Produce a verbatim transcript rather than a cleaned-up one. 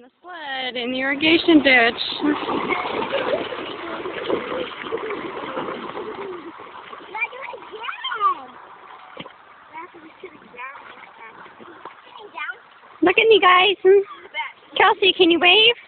The sled in the irrigation ditch. Look at me, guys. Kelsey, can you wave?